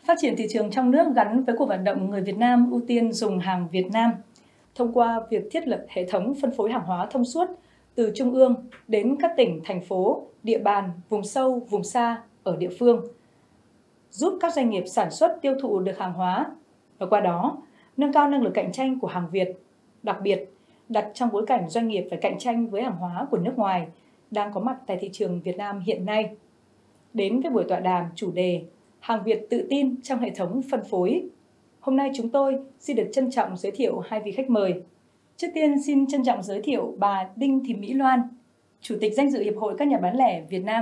Phát triển thị trường trong nước gắn với cuộc vận động người Việt Nam ưu tiên dùng hàng Việt Nam thông qua việc thiết lập hệ thống phân phối hàng hóa thông suốt từ trung ương đến các tỉnh, thành phố, địa bàn, vùng sâu, vùng xa ở địa phương, giúp các doanh nghiệp sản xuất tiêu thụ được hàng hóa và qua đó nâng cao năng lực cạnh tranh của hàng Việt, đặc biệt đặt trong bối cảnh doanh nghiệp phải cạnh tranh với hàng hóa của nước ngoài đang có mặt tại thị trường Việt Nam hiện nay. Đến với buổi tọa đàm chủ đề Hàng Việt tự tin trong hệ thống phân phối. Hôm nay chúng tôi xin được trân trọng giới thiệu hai vị khách mời. Trước tiên xin trân trọng giới thiệu bà Đinh Thị Mỹ Loan, Chủ tịch danh dự Hiệp hội các nhà bán lẻ Việt Nam.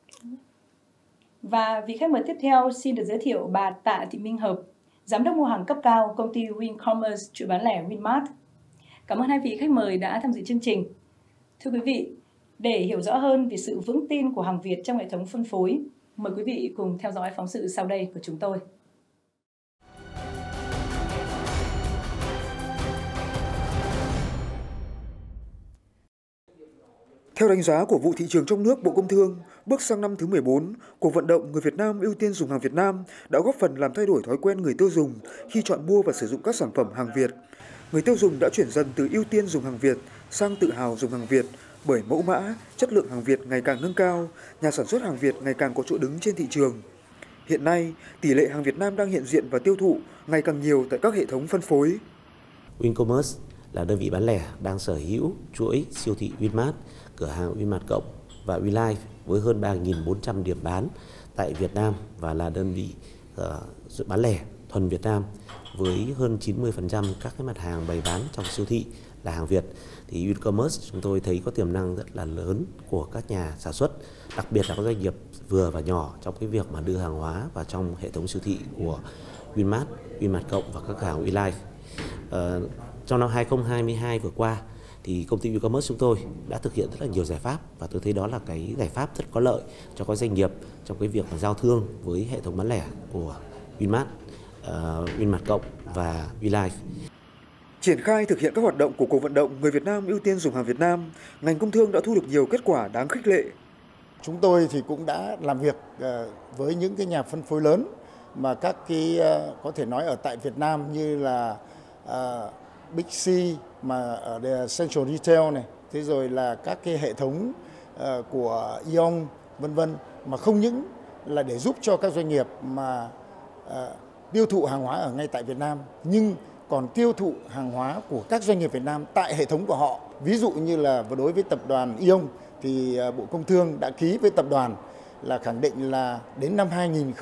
Và vị khách mời tiếp theo xin được giới thiệu bà Tạ Thị Minh Hợp, Giám đốc mua hàng cấp cao công ty Wincommerce chuỗi bán lẻ Winmart. Cảm ơn hai vị khách mời đã tham dự chương trình. Thưa quý vị, để hiểu rõ hơn về sự vững tin của hàng Việt trong hệ thống phân phối, mời quý vị cùng theo dõi phóng sự sau đây của chúng tôi. Theo đánh giá của vụ thị trường trong nước Bộ Công Thương, bước sang năm thứ 14, cuộc vận động người Việt Nam ưu tiên dùng hàng Việt Nam đã góp phần làm thay đổi thói quen người tiêu dùng khi chọn mua và sử dụng các sản phẩm hàng Việt. Người tiêu dùng đã chuyển dần từ ưu tiên dùng hàng Việt sang tự hào dùng hàng Việt bởi mẫu mã, chất lượng hàng Việt ngày càng nâng cao, nhà sản xuất hàng Việt ngày càng có chỗ đứng trên thị trường. Hiện nay, tỷ lệ hàng Việt Nam đang hiện diện và tiêu thụ ngày càng nhiều tại các hệ thống phân phối. Wincommerce là đơn vị bán lẻ đang sở hữu chuỗi siêu thị Winmart, cửa hàng Winmart Cộng và WeLife với hơn 3.400 điểm bán tại Việt Nam và là đơn vị bán lẻ thuần Việt Nam với hơn 90% các cái mặt hàng bày bán trong siêu thị là hàng Việt. Thì Wincommerce chúng tôi thấy có tiềm năng rất là lớn của các nhà sản xuất, đặc biệt là các doanh nghiệp vừa và nhỏ trong cái việc mà đưa hàng hóa vào trong hệ thống siêu thị của Winmart, Winmart Cộng và các cửa hàng WeLife. Trong năm 2022 vừa qua thì công ty Wincommerce chúng tôi đã thực hiện rất là nhiều giải pháp và tôi thấy đó là cái giải pháp rất có lợi cho các doanh nghiệp trong cái việc mà giao thương với hệ thống bán lẻ của Winmart, Winmart Cộng và WeLife. Triển khai thực hiện các hoạt động của cuộc vận động người Việt Nam ưu tiên dùng hàng Việt Nam, ngành công thương đã thu được nhiều kết quả đáng khích lệ. Chúng tôi thì cũng đã làm việc với những cái nhà phân phối lớn mà các cái có thể nói ở tại Việt Nam như là Big C mà ở Central Retail này, thế rồi là các cái hệ thống của Aeon vân vân, mà không những là để giúp cho các doanh nghiệp mà tiêu thụ hàng hóa ở ngay tại Việt Nam nhưng còn tiêu thụ hàng hóa của các doanh nghiệp Việt Nam tại hệ thống của họ. Ví dụ như là đối với tập đoàn Aeon thì Bộ Công Thương đã ký với tập đoàn là khẳng định là đến năm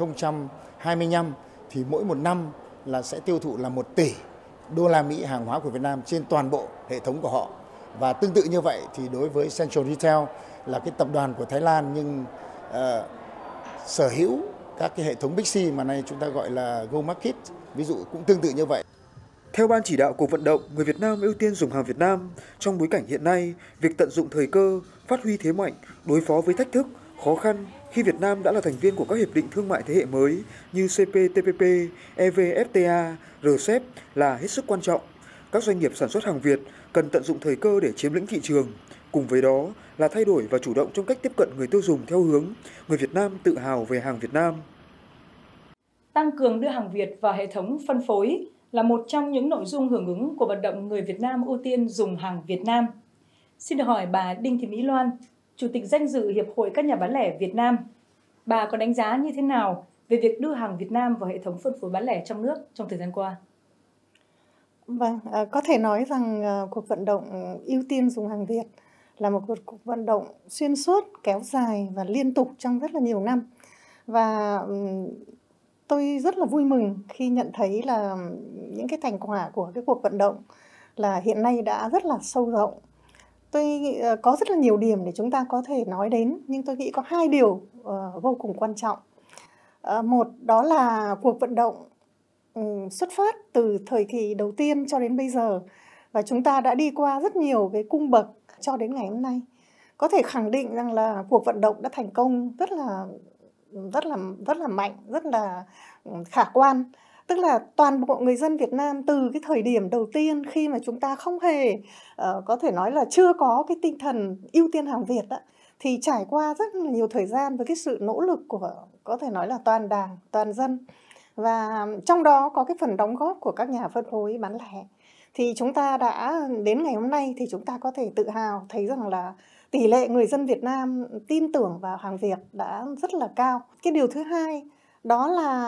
2025 thì mỗi một năm là sẽ tiêu thụ là 1 tỷ đô la Mỹ hàng hóa của Việt Nam trên toàn bộ hệ thống của họ. Và tương tự như vậy thì đối với Central Retail là cái tập đoàn của Thái Lan nhưng sở hữu các cái hệ thống Big C mà nay chúng ta gọi là Go Market, ví dụ cũng tương tự như vậy. Theo Ban chỉ đạo cuộc vận động người Việt Nam ưu tiên dùng hàng Việt Nam, trong bối cảnh hiện nay, việc tận dụng thời cơ, phát huy thế mạnh, đối phó với thách thức, khó khăn khi Việt Nam đã là thành viên của các hiệp định thương mại thế hệ mới như CPTPP, EVFTA, RCEP là hết sức quan trọng. Các doanh nghiệp sản xuất hàng Việt cần tận dụng thời cơ để chiếm lĩnh thị trường. Cùng với đó là thay đổi và chủ động trong cách tiếp cận người tiêu dùng theo hướng người Việt Nam tự hào về hàng Việt Nam. Tăng cường đưa hàng Việt vào hệ thống phân phối là một trong những nội dung hưởng ứng của vận động người Việt Nam ưu tiên dùng hàng Việt Nam. Xin được hỏi bà Đinh Thị Mỹ Loan, Chủ tịch danh dự Hiệp hội các nhà bán lẻ Việt Nam. Bà có đánh giá như thế nào về việc đưa hàng Việt Nam vào hệ thống phân phối bán lẻ trong nước trong thời gian qua? Vâng, có thể nói rằng cuộc vận động ưu tiên dùng hàng Việt là một cuộc vận động xuyên suốt, kéo dài và liên tục trong rất là nhiều năm. Và tôi rất là vui mừng khi nhận thấy là những cái thành quả của cái cuộc vận động là hiện nay đã rất là sâu rộng. Tôi nghĩ có rất là nhiều điểm để chúng ta có thể nói đến, nhưng tôi nghĩ có 2 điều vô cùng quan trọng. Một đó là cuộc vận động xuất phát từ thời kỳ đầu tiên cho đến bây giờ và chúng ta đã đi qua rất nhiều cái cung bậc cho đến ngày hôm nay. Có thể khẳng định rằng là cuộc vận động đã thành công rất là mạnh, rất là khả quan. Tức là toàn bộ người dân Việt Nam từ cái thời điểm đầu tiên khi mà chúng ta không hề có thể nói là chưa có cái tinh thần ưu tiên hàng Việt đó, thì trải qua rất là nhiều thời gian với cái sự nỗ lực của có thể nói là toàn đảng, toàn dân và trong đó có cái phần đóng góp của các nhà phân phối bán lẻ. Thì chúng ta đã đến ngày hôm nay thì chúng ta có thể tự hào thấy rằng là tỷ lệ người dân Việt Nam tin tưởng vào hàng Việt đã rất là cao. Cái điều thứ hai đó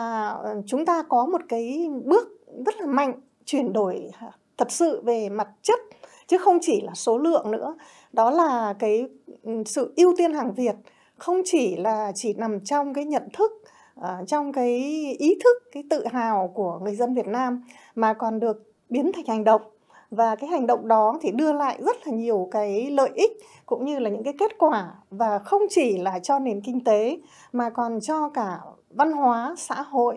là chúng ta có một cái bước rất là mạnh chuyển đổi thật sự về mặt chất chứ không chỉ là số lượng nữa. Đó là cái sự ưu tiên hàng Việt không chỉ nằm trong cái nhận thức, trong cái ý thức, cái tự hào của người dân Việt Nam mà còn được biến thành hành động. Và cái hành động đó thì đưa lại rất là nhiều cái lợi ích cũng như là những cái kết quả, và không chỉ là cho nền kinh tế mà còn cho cả văn hóa, xã hội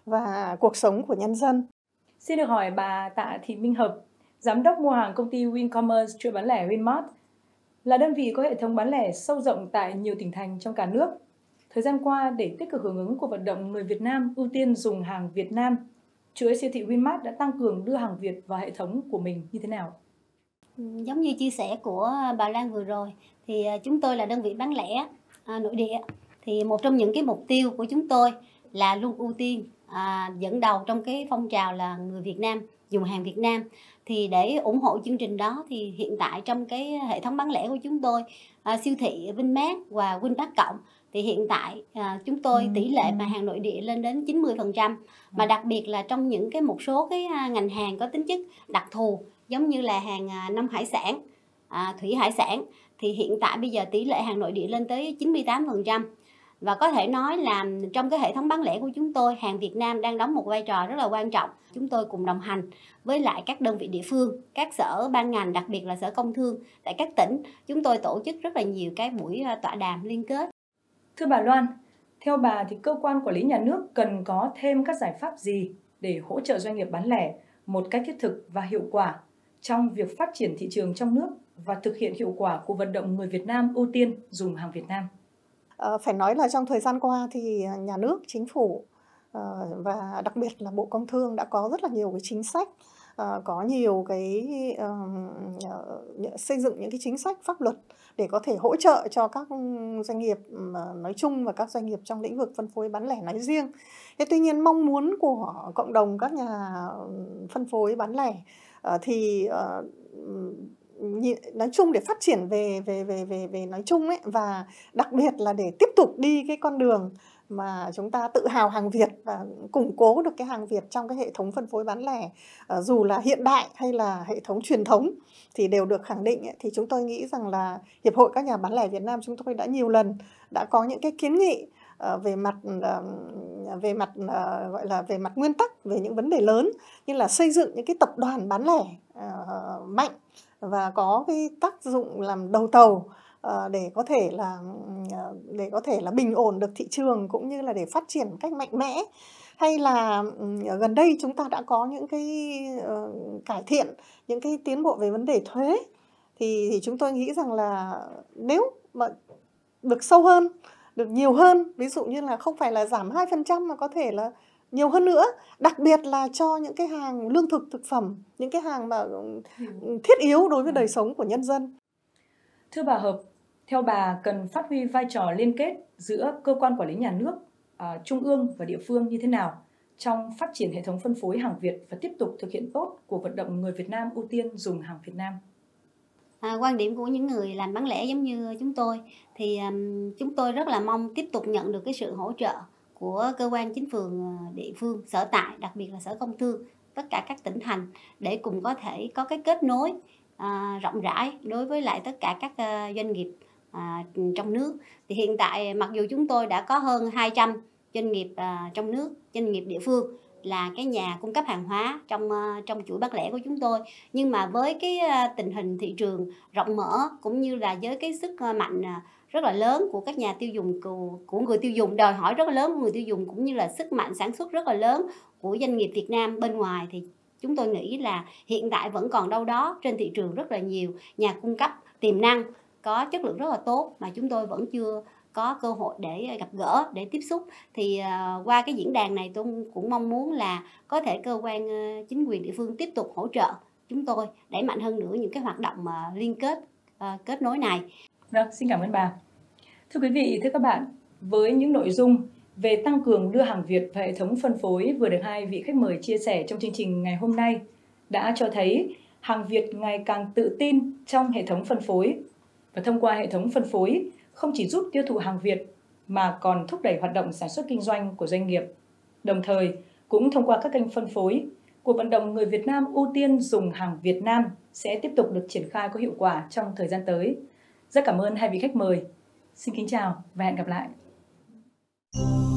và cuộc sống của nhân dân. Xin được hỏi bà Tạ Thị Minh Hợp, Giám đốc mua hàng công ty Wincommerce chuỗi bán lẻ Winmart, là đơn vị có hệ thống bán lẻ sâu rộng tại nhiều tỉnh thành trong cả nước. Thời gian qua, để tích cực hưởng ứng cuộc vận động người Việt Nam ưu tiên dùng hàng Việt Nam, chuỗi siêu thị Winmart đã tăng cường đưa hàng Việt vào hệ thống của mình như thế nào? Giống như chia sẻ của bà Lan vừa rồi, thì chúng tôi là đơn vị bán lẻ nội địa. Thì một trong những cái mục tiêu của chúng tôi là luôn ưu tiên dẫn đầu trong cái phong trào là người Việt Nam dùng hàng Việt Nam. Thì để ủng hộ chương trình đó thì hiện tại trong cái hệ thống bán lẻ của chúng tôi, siêu thị Winmart và Winmart Cộng, thì hiện tại chúng tôi tỷ lệ mà hàng nội địa lên đến 90%. Mà đặc biệt là trong những cái một số cái ngành hàng có tính chất đặc thù giống như là hàng nông hải sản, thủy hải sản, thì hiện tại bây giờ tỷ lệ hàng nội địa lên tới 98%. Và có thể nói là trong cái hệ thống bán lẻ của chúng tôi, hàng Việt Nam đang đóng một vai trò rất là quan trọng. Chúng tôi cùng đồng hành với lại các đơn vị địa phương, các sở ban ngành, đặc biệt là Sở Công Thương tại các tỉnh. Chúng tôi tổ chức rất là nhiều cái buổi tọa đàm liên kết. Thưa bà Loan, theo bà thì cơ quan quản lý nhà nước cần có thêm các giải pháp gì để hỗ trợ doanh nghiệp bán lẻ một cách thiết thực và hiệu quả trong việc phát triển thị trường trong nước và thực hiện hiệu quả cuộc vận động người Việt Nam ưu tiên dùng hàng Việt Nam? Phải nói là trong thời gian qua thì nhà nước, chính phủ và đặc biệt là Bộ Công Thương đã có rất là nhiều cái chính sách, có nhiều cái xây dựng những cái chính sách pháp luật để có thể hỗ trợ cho các doanh nghiệp nói chung và các doanh nghiệp trong lĩnh vực phân phối bán lẻ nói riêng. Tuy nhiên mong muốn của cộng đồng các nhà phân phối bán lẻ thì nói chung để phát triển về nói chung ấy, và đặc biệt là để tiếp tục đi cái con đường mà chúng ta tự hào hàng Việt và củng cố được cái hàng Việt trong cái hệ thống phân phối bán lẻ, dù là hiện đại hay là hệ thống truyền thống thì đều được khẳng định ấy, thì chúng tôi nghĩ rằng là Hiệp hội các nhà bán lẻ Việt Nam chúng tôi đã nhiều lần đã có những cái kiến nghị về mặt gọi là về mặt nguyên tắc, về những vấn đề lớn như là xây dựng những cái tập đoàn bán lẻ mạnh và có cái tác dụng làm đầu tàu để có thể là bình ổn được thị trường cũng như là để phát triển một cách mạnh mẽ. Hay là gần đây chúng ta đã có những cái cải thiện, những cái tiến bộ về vấn đề thuế, thì chúng tôi nghĩ rằng là nếu mà được sâu hơn, được nhiều hơn, ví dụ như là không phải là giảm 2% mà có thể là nhiều hơn nữa, đặc biệt là cho những cái hàng lương thực, thực phẩm, những cái hàng mà thiết yếu đối với đời sống của nhân dân. Thưa bà Hợp, theo bà cần phát huy vai trò liên kết giữa cơ quan quản lý nhà nước, trung ương và địa phương như thế nào trong phát triển hệ thống phân phối hàng Việt và tiếp tục thực hiện tốt cuộc vận động người Việt Nam ưu tiên dùng hàng Việt Nam? Quan điểm của những người làm bán lẻ giống như chúng tôi thì chúng tôi rất là mong tiếp tục nhận được cái sự hỗ trợ của cơ quan chính quyền địa phương sở tại, đặc biệt là Sở Công Thương, tất cả các tỉnh thành để cùng có thể có cái kết nối rộng rãi đối với lại tất cả các doanh nghiệp trong nước. Thì hiện tại mặc dù chúng tôi đã có hơn 200 doanh nghiệp trong nước, doanh nghiệp địa phương là cái nhà cung cấp hàng hóa trong chuỗi bán lẻ của chúng tôi, nhưng mà với cái tình hình thị trường rộng mở cũng như là với cái sức mạnh rất là lớn của các nhà tiêu dùng, của người tiêu dùng, đòi hỏi rất là lớn của người tiêu dùng, cũng như là sức mạnh sản xuất rất là lớn của doanh nghiệp Việt Nam bên ngoài, thì chúng tôi nghĩ là hiện tại vẫn còn đâu đó trên thị trường rất là nhiều nhà cung cấp tiềm năng có chất lượng rất là tốt mà chúng tôi vẫn chưa có cơ hội để gặp gỡ, để tiếp xúc. Thì qua cái diễn đàn này tôi cũng mong muốn là có thể cơ quan chính quyền địa phương tiếp tục hỗ trợ chúng tôi đẩy mạnh hơn nữa những cái hoạt động liên kết, kết nối này. Vâng, xin cảm ơn bà. Thưa quý vị, thưa các bạn, với những nội dung về tăng cường đưa hàng Việt vào hệ thống phân phối vừa được hai vị khách mời chia sẻ trong chương trình ngày hôm nay đã cho thấy hàng Việt ngày càng tự tin trong hệ thống phân phối. Và thông qua hệ thống phân phối, không chỉ giúp tiêu thụ hàng Việt mà còn thúc đẩy hoạt động sản xuất kinh doanh của doanh nghiệp. Đồng thời, cũng thông qua các kênh phân phối, cuộc vận động người Việt Nam ưu tiên dùng hàng Việt Nam sẽ tiếp tục được triển khai có hiệu quả trong thời gian tới. Rất cảm ơn hai vị khách mời. Xin kính chào và hẹn gặp lại.